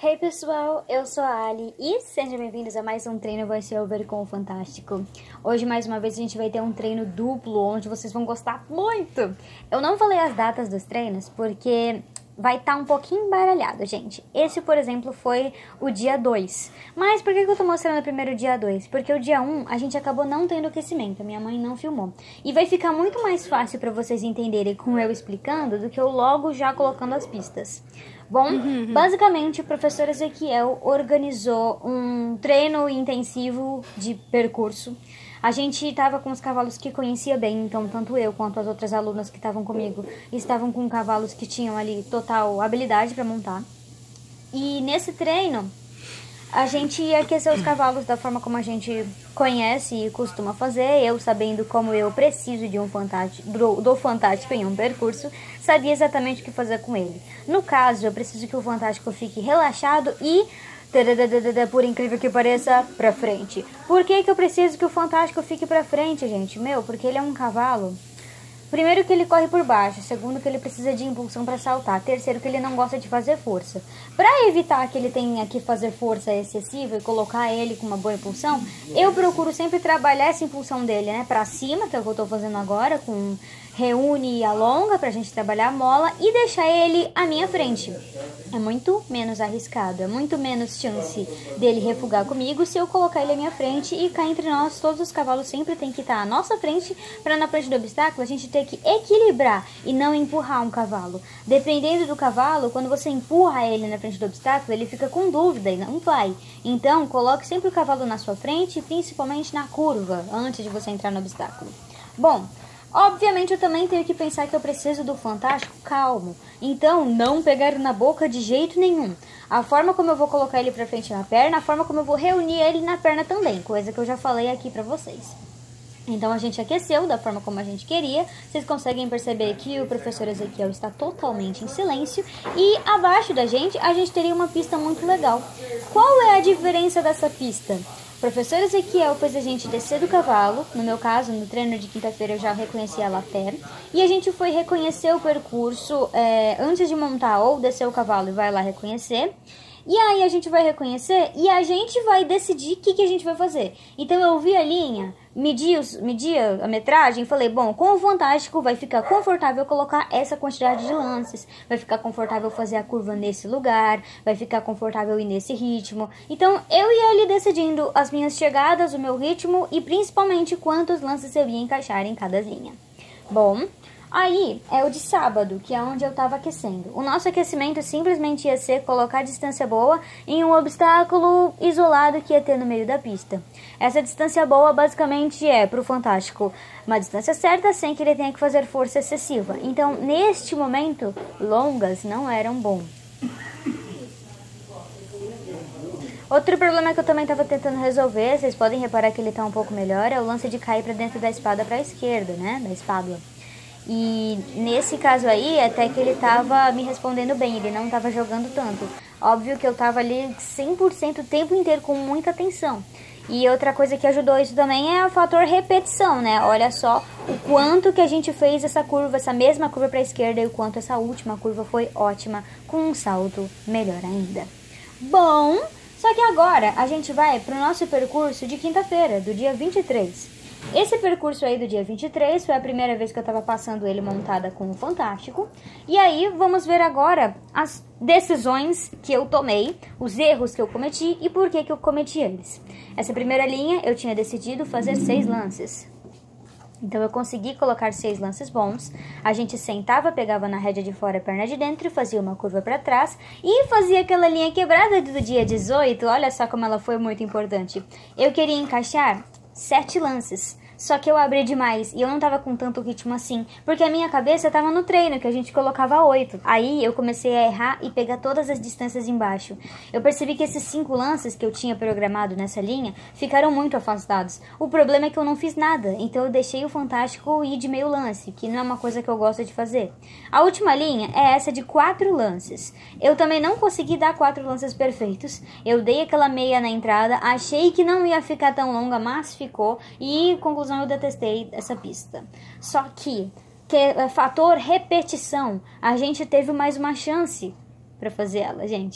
Hey pessoal, eu sou a Ali e sejam bem-vindos a mais um treino voiceover com o Fantástico. Hoje mais uma vez a gente vai ter um treino duplo onde vocês vão gostar muito. Eu não falei as datas dos treinos porque vai estar um pouquinho embaralhado, gente. Esse, por exemplo, foi o dia 2. Mas por que eu tô mostrando primeiro o dia 2? Porque o dia 1 a gente acabou não tendo aquecimento, a minha mãe não filmou. E vai ficar muito mais fácil para vocês entenderem com eu explicando do que eu logo já colocando as pistas. Bom, basicamente o professor Ezequiel organizou um treino intensivo de percurso. A gente estava com os cavalos que conhecia bem, então tanto eu quanto as outras alunas que estavam comigo estavam com cavalos que tinham ali total habilidade para montar. E nesse treino a gente ia aquecer os cavalos da forma como a gente conhece e costuma fazer. Eu, sabendo como eu preciso de um fantástico, do fantástico em um percurso, sabia exatamente o que fazer com ele. No caso, eu preciso que o fantástico fique relaxado e, por incrível que pareça, pra frente. Por que eu preciso que o fantástico fique pra frente, gente? Porque ele é um cavalo. Primeiro que ele corre por baixo, segundo que ele precisa de impulsão para saltar, terceiro que ele não gosta de fazer força. Para evitar que ele tenha que fazer força excessiva e colocar ele com uma boa impulsão, eu procuro sempre trabalhar essa impulsão dele, né, para cima, que é o que eu tô fazendo agora, com reúne e alonga pra gente trabalhar a mola e deixar ele à minha frente. É muito menos arriscado, é muito menos chance dele refugar comigo se eu colocar ele à minha frente e cá entre nós, todos os cavalos sempre tem que estar à nossa frente para na frente do obstáculo a gente ter que equilibrar e não empurrar um cavalo. Dependendo do cavalo, quando você empurra ele na frente do obstáculo, ele fica com dúvida e não vai. Então, coloque sempre o cavalo na sua frente, principalmente na curva, antes de você entrar no obstáculo. Bom, obviamente eu também tenho que pensar que eu preciso do fantástico calmo. Então, não pegar ele na boca de jeito nenhum. A forma como eu vou colocar ele pra frente na perna, a forma como eu vou reunir ele na perna também. Coisa que eu já falei aqui pra vocês. Então, a gente aqueceu da forma como a gente queria. Vocês conseguem perceber que o professor Ezequiel está totalmente em silêncio. E abaixo da gente, a gente teria uma pista muito legal. Qual é a diferença dessa pista? O professor Ezequiel fez a gente descer do cavalo. No meu caso, no treino de quinta-feira eu já reconheci ela a pé. E a gente foi reconhecer o percurso antes de montar ou descer o cavalo e vai lá reconhecer. E aí a gente vai reconhecer e a gente vai decidir o que a gente vai fazer. Então eu vi a linha, medi a metragem e falei, bom, com o fantástico vai ficar confortável colocar essa quantidade de lances, vai ficar confortável fazer a curva nesse lugar, vai ficar confortável ir nesse ritmo. Então eu ia ali decidindo as minhas chegadas, o meu ritmo e principalmente quantos lances eu ia encaixar em cada linha. Bom, aí é o de sábado, que é onde eu tava aquecendo. O nosso aquecimento simplesmente ia ser colocar distância boa em um obstáculo isolado que ia ter no meio da pista. Essa distância boa basicamente é pro fantástico uma distância certa sem que ele tenha que fazer força excessiva. Então, neste momento, longas não eram bom. Outro problema que eu também estava tentando resolver, vocês podem reparar que ele está um pouco melhor, é o lance de cair para dentro da espada para a esquerda, né, da espádua. E nesse caso aí, até que ele tava me respondendo bem, ele não tava jogando tanto. Óbvio que eu tava ali 100% o tempo inteiro com muita atenção. E outra coisa que ajudou isso também é o fator repetição, né? Olha só o quanto que a gente fez essa curva, essa mesma curva para a esquerda e o quanto essa última curva foi ótima, com um salto melhor ainda. Bom, só que agora a gente vai pro nosso percurso de quinta-feira, do dia 23. Esse percurso aí do dia 23 foi a primeira vez que eu tava passando ele montada com o Fantástico. E aí vamos ver agora as decisões que eu tomei, os erros que eu cometi e por que eu cometi eles. Essa primeira linha eu tinha decidido fazer 6 lances. Então eu consegui colocar 6 lances bons. A gente sentava, pegava na rédea de fora a perna de dentro, fazia uma curva para trás e fazia aquela linha quebrada do dia 18. Olha só como ela foi muito importante. Eu queria encaixar 7 lances. Só que eu abri demais e eu não tava com tanto ritmo assim, porque a minha cabeça tava no treino, que a gente colocava 8. Aí eu comecei a errar e pegar todas as distâncias embaixo. Eu percebi que esses 5 lances que eu tinha programado nessa linha ficaram muito afastados. O problema é que eu não fiz nada, então eu deixei o Fantástico ir de meio lance, que não é uma coisa que eu gosto de fazer. A última linha é essa de 4 lances. Eu também não consegui dar 4 lances perfeitos. Eu dei aquela meia na entrada, achei que não ia ficar tão longa, mas ficou. E, conclusão, eu detestei essa pista. Só que fator repetição, a gente teve mais uma chance para fazer ela, gente.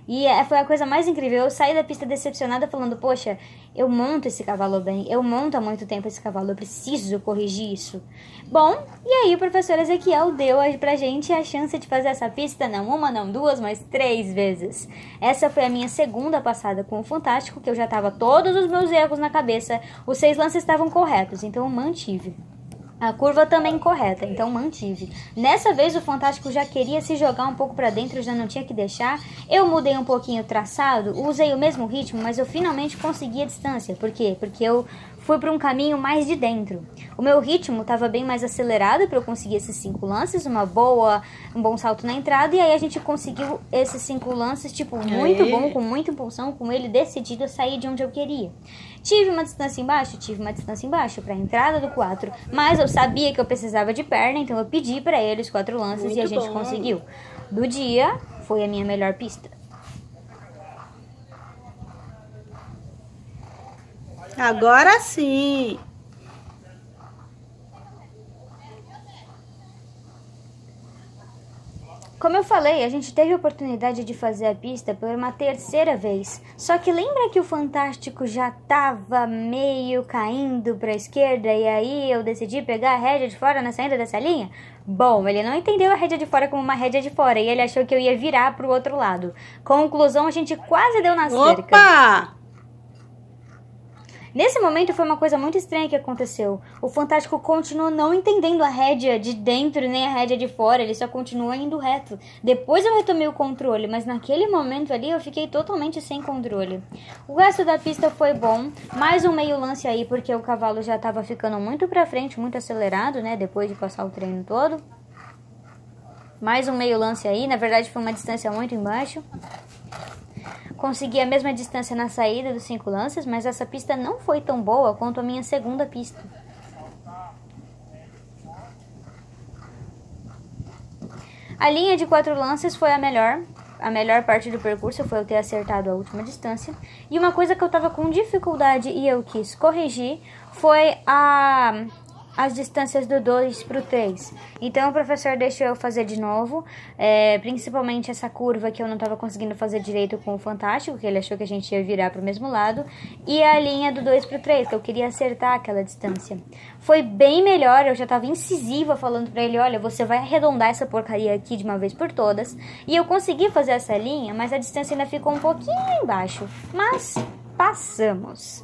E foi a coisa mais incrível. Eu saí da pista decepcionada falando, poxa, eu monto esse cavalo bem, eu monto há muito tempo esse cavalo, eu preciso corrigir isso. Bom, e aí o professor Ezequiel deu pra gente a chance de fazer essa pista, não uma, não duas, mas 3 vezes. Essa foi a minha segunda passada com o Fantástico, que eu já tava todos os meus erros na cabeça, os 6 lances estavam corretos, então eu mantive. A curva também correta, então mantive. Nessa vez o Fantástico já queria se jogar um pouco pra dentro, já não tinha que deixar. Eu mudei um pouquinho o traçado, usei o mesmo ritmo, mas eu finalmente consegui a distância. Por quê? Porque eu fui para um caminho mais de dentro. O meu ritmo estava bem mais acelerado para eu conseguir esses 5 lances, um bom salto na entrada, e aí a gente conseguiu esses 5 lances, tipo, muito bom, com muita impulsão, com ele decidido a sair de onde eu queria. Tive uma distância embaixo para a entrada do 4, mas eu sabia que eu precisava de perna, então eu pedi para ele os 4 lances muito e a gente conseguiu. Do dia, foi a minha melhor pista. Agora sim! Como eu falei, a gente teve a oportunidade de fazer a pista por uma 3ª vez. Só que lembra que o Fantástico já tava meio caindo para a esquerda e aí eu decidi pegar a rédea de fora na saída dessa linha? Bom, ele não entendeu a rédea de fora como uma rédea de fora e ele achou que eu ia virar pro outro lado. Conclusão, a gente quase deu na cerca. Opa! Nesse momento foi uma coisa muito estranha que aconteceu. O Fantástico continuou não entendendo a rédea de dentro nem a rédea de fora, ele só continuou indo reto. Depois eu retomei o controle, mas naquele momento ali eu fiquei totalmente sem controle. O resto da pista foi bom, mais um meio lance aí porque o cavalo já estava ficando muito pra frente, muito acelerado, né, depois de passar o treino todo. Mais um meio lance aí, na verdade foi uma distância muito embaixo. Consegui a mesma distância na saída dos 5 lances, mas essa pista não foi tão boa quanto a minha segunda pista. A linha de 4 lances foi a melhor parte do percurso foi eu ter acertado a última distância. E uma coisa que eu tava com dificuldade e eu quis corrigir foi as distâncias do 2 pro 3. Então o professor deixou eu fazer de novo, principalmente essa curva que eu não estava conseguindo fazer direito com o Fantástico, que ele achou que a gente ia virar pro mesmo lado, e a linha do 2 pro 3, que eu queria acertar aquela distância. Foi bem melhor, eu já estava incisiva falando pra ele, olha, você vai arredondar essa porcaria aqui de uma vez por todas, e eu consegui fazer essa linha, mas a distância ainda ficou um pouquinho embaixo, mas passamos.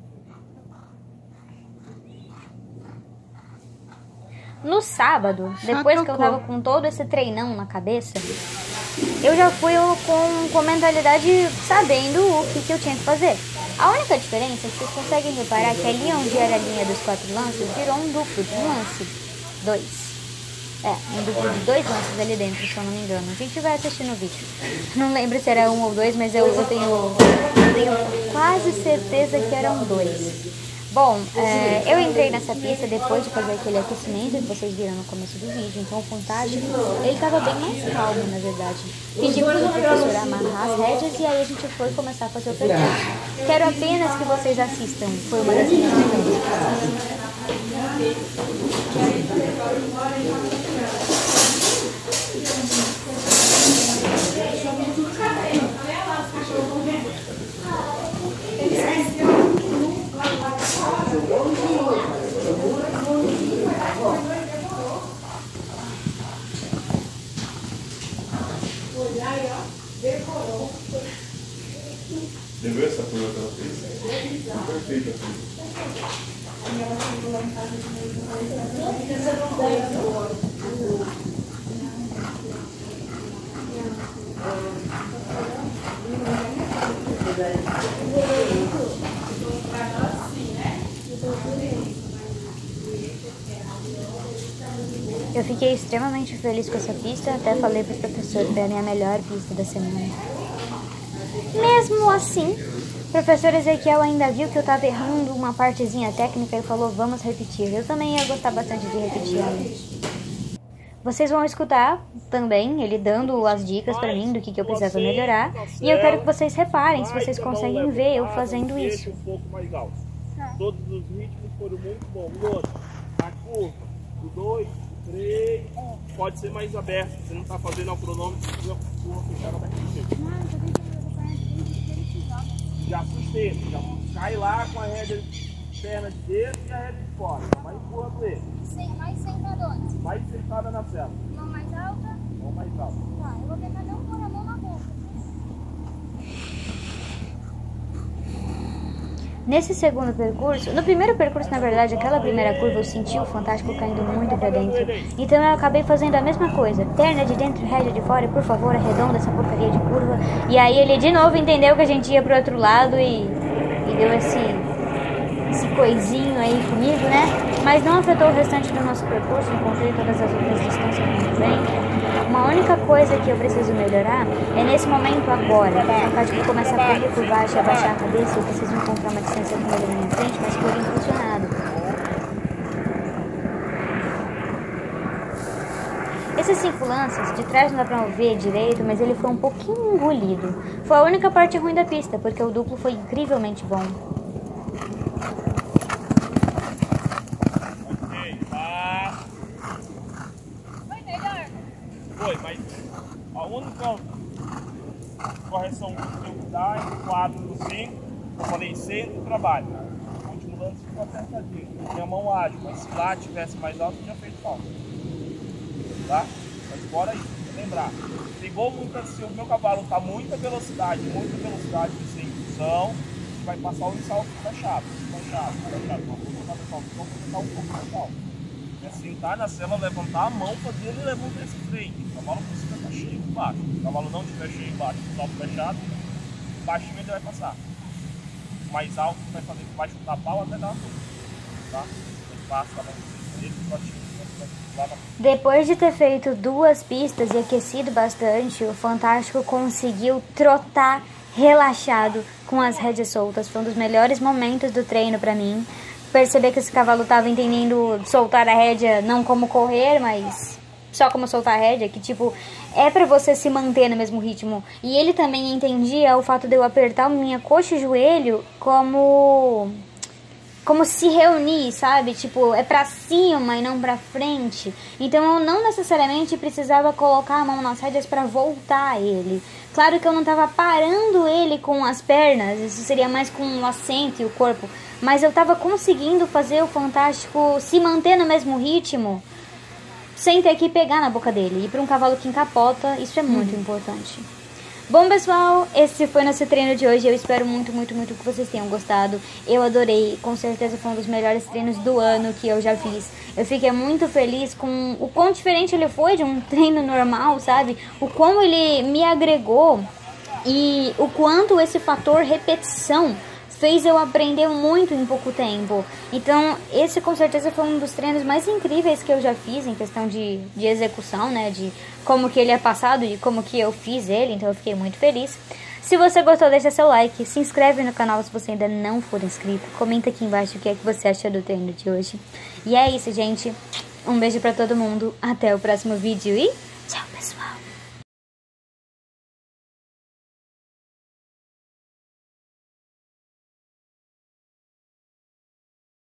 No sábado, depois que eu tava com todo esse treinão na cabeça, eu já fui com mentalidade sabendo o que eu tinha que fazer. A única diferença é que vocês conseguem reparar que ali onde era a linha dos 4 lances, virou um duplo de um lance. 2. Um duplo de 2 lances ali dentro, se eu não me engano. A gente vai assistir no vídeo. Não lembro se era 1 ou 2, mas eu tenho quase certeza que eram 2. Bom, eu entrei nessa pista depois de fazer aquele aquecimento que vocês viram no começo do vídeo, então o Fantástico, ele estava bem mais calmo, na verdade. Pedi para o professor amarrar as rédeas e aí a gente foi começar a fazer o percurso. Quero apenas que vocês assistam, foi uma das minhas primeiras. Você viu essa curva que ela fez? Perfeita a curva. Eu fiquei extremamente feliz com essa pista, até falei pro professor que era a minha melhor pista da semana. Mesmo assim, o professor Ezequiel ainda viu que eu estava errando uma partezinha técnica e falou, vamos repetir. Eu também ia gostar bastante de repetir ela. Vocês vão escutar também ele dando as dicas pra mim do que eu precisava melhorar. E eu quero que vocês reparem se vocês conseguem ver eu fazendo isso. Um pouco mais alto. Todos os ritmos foram muito bons. E outra, a curva do 2, 3, pode ser mais aberto. Você não está fazendo ao cronômetro, a curva fechada daquele jeito. Vai lá com a rédea perna de dentro e a rédea de fora. Vai empurrando ele. Mais sentadona. Mais sentada na cela. Mão mais alta. Mão mais alta. Tá, eu vou tentar não pôr a mão na boca. Nesse segundo percurso, no primeiro percurso, na verdade, aquela primeira curva eu senti o Fantástico caindo muito pra dentro. Então eu acabei fazendo a mesma coisa. Perna de dentro, rédea de fora e, por favor, arredonda essa porcaria de curva. E aí ele de novo entendeu que a gente ia pro outro lado e deu esse coisinho aí comigo, né? Mas não afetou o restante do nosso percurso, encontrei todas as outras distâncias muito bem. Uma única coisa que eu preciso melhorar é nesse momento agora. O Fantástico começa a correr por baixo e abaixar a cabeça, eu preciso encontrar uma distância com ele na minha frente, mas por impulsionado. Esses 5 lances, de trás não dá pra ver direito, mas ele foi um pouquinho engolido. Foi a única parte ruim da pista, porque o duplo foi incrivelmente bom. Foi, mas a única correção que eu tenho que dar é 4 no 5, eu falei 6 do trabalho. O último lance ficou apertadinho. Minha mão ágil, mas se lá tivesse mais alto, tinha feito falta. Tá? Mas fora isso, lembrar. Pegou muito assim, o meu cavalo está muita velocidade sem indução, vai passar o salto fechado. Vamos botar o salto, vamos botar um pouco mais alto. Assim, tá na cela, levantar a mão, fazer ele levantar esse freio. O cavalo precisa estar cheio embaixo. Se o cavalo não estiver cheio embaixo, o salto fechado, baixinho ele vai passar. O mais alto vai fazer que vai chutar pau até dar uma dor. Tá? Ele passa a mão dele, Depois de ter feito 2 pistas e aquecido bastante, o Fantástico conseguiu trotar relaxado com as rédeas soltas. Foi um dos melhores momentos do treino pra mim. Perceber que esse cavalo estava entendendo soltar a rédea não como correr, mas só como soltar a rédea, que tipo, é pra você se manter no mesmo ritmo. E ele também entendia o fato de eu apertar minha coxa e joelho como se reunir, sabe? Tipo, é pra cima e não pra frente. Então eu não necessariamente precisava colocar a mão nas rédeas pra voltar ele. Claro que eu não tava parando ele com as pernas, isso seria mais com o assento e o corpo. Mas eu tava conseguindo fazer o Fantástico se manter no mesmo ritmo sem ter que pegar na boca dele. E para um cavalo que encapota, isso é muito importante. Bom, pessoal, esse foi nosso treino de hoje. Eu espero muito que vocês tenham gostado. Eu adorei, com certeza foi um dos melhores treinos do ano que eu já fiz. Eu fiquei muito feliz com o quão diferente ele foi de um treino normal, sabe? O quão ele me agregou e o quanto esse fator repetição fez eu aprender muito em pouco tempo. Então, esse com certeza foi um dos treinos mais incríveis que eu já fiz em questão de execução, né? De como que ele é passado e como que eu fiz ele. Então, eu fiquei muito feliz. Se você gostou, deixa seu like. Se inscreve no canal se você ainda não for inscrito. Comenta aqui embaixo o que é que você achou do treino de hoje. E é isso, gente. Um beijo pra todo mundo. Até o próximo vídeo e...